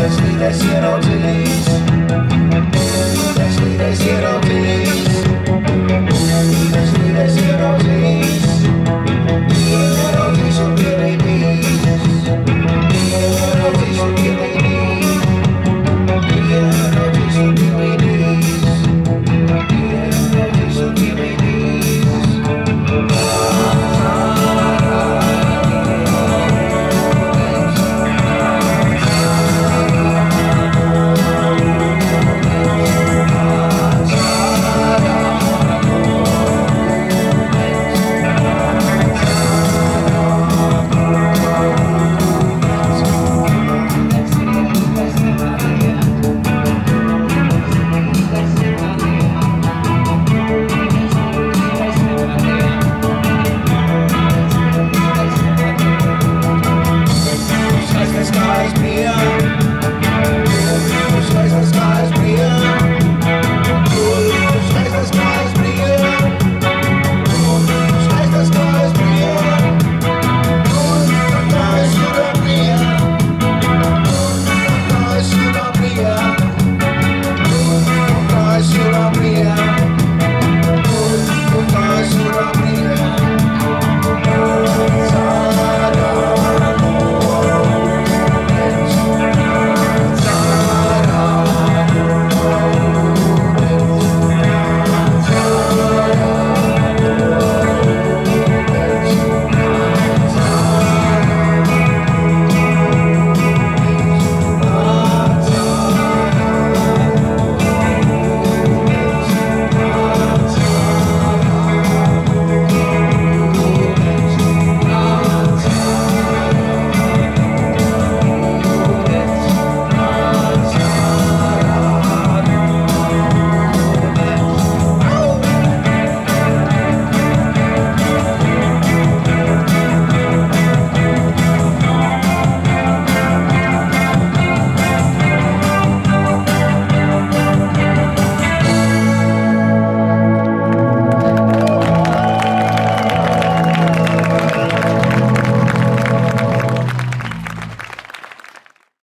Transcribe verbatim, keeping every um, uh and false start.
Let's get on to these. Let's let's get on to these. Let's let's get on to these. Get on these so good they need. Get on these so good they need. Get on these so good they need. Get on these so good they need. Skies beyond.